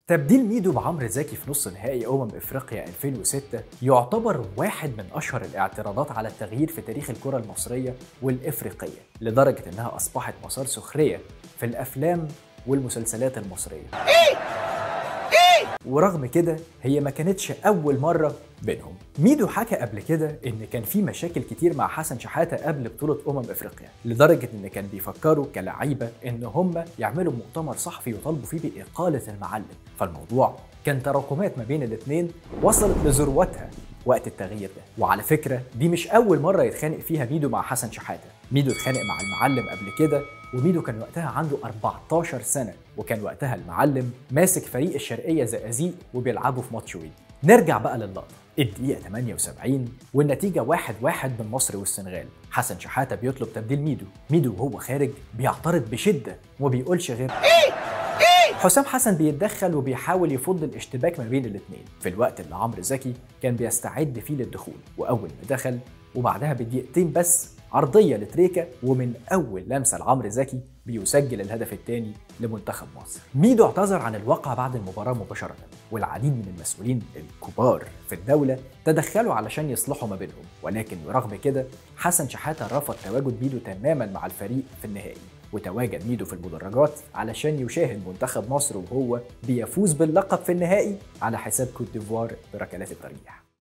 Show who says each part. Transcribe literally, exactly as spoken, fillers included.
Speaker 1: تبديل ميدو بعمرو زكي في نص نهائي أمم إفريقيا ألفين وستة يعتبر واحد من أشهر الاعتراضات على التغيير في تاريخ الكرة المصرية والإفريقية، لدرجة إنها أصبحت مسار سخرية في الأفلام والمسلسلات المصرية. ورغم كده هي ما كانتش أول مرة بينهم. ميدو حكى قبل كده إن كان في مشاكل كتير مع حسن شحاتة قبل بطولة أمم إفريقيا، لدرجة إن كان بيفكروا كلاعيبة إن هم يعملوا مؤتمر صحفي يطالبوا فيه بإقالة المعلم، فالموضوع كان تراكمات ما بين الاتنين وصلت لذروتها وقت التغيير ده. وعلى فكرة دي مش أول مرة يتخانق فيها ميدو مع حسن شحاتة، ميدو اتخانق مع المعلم قبل كده، وميدو كان وقتها عنده أربعتاشر سنة، وكان وقتها المعلم ماسك فريق الشرقية زقازيق وبيلعبوا في ماتش ودي. نرجع بقى للقطة، الدقيقة تمانية وسبعين والنتيجة واحد واحد من مصر والسنغال. حسن شحاتة بيطلب تبديل ميدو، ميدو وهو خارج بيعترض بشدة وما بيقولش غير حسام حسن بيتدخل وبيحاول يفض الاشتباك ما بين الاثنين في الوقت اللي عمرو زكي كان بيستعد فيه للدخول. واول ما دخل وبعدها بدقيقتين بس عرضيه لتريكا، ومن اول لمسه لعمرو زكي بيسجل الهدف الثاني لمنتخب مصر. ميدو اعتذر عن الواقع بعد المباراه مباشره، والعديد من المسؤولين الكبار في الدوله تدخلوا علشان يصلحوا ما بينهم، ولكن برغم كده حسن شحاتة رفض تواجد ميدو تماما مع الفريق في النهائي، وتواجد ميدو في المدرجات علشان يشاهد منتخب مصر وهو بيفوز باللقب في النهائي على حساب كوت ديفوار بركلات الترجيح.